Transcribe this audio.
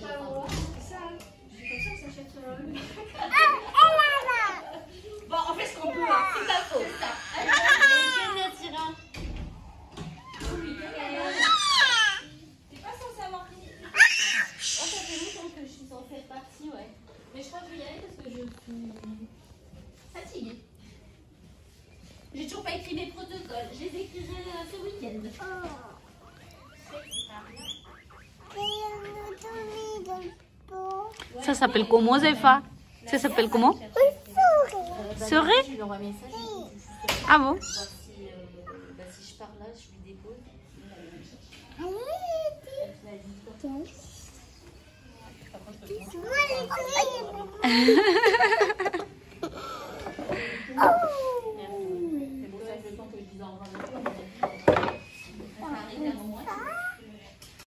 Bon, on fait ce qu'on peut, hein. C'est ta faute. T'es pas censé avoir fini. Ça fait longtemps que je suis censée être partie, ouais. Mais je crois que je vais y aller parce que je suis fatiguée. J'ai toujours pas écrit mes protocoles. Je les écrirai ce week-end. Ça s'appelle comment, Zéfa? Ça s'appelle comment? Souris? Ah bon? Si je pars là, je lui dépose. C'est pour ça que le temps que je dise au revoir. Ça arrive à mon mois.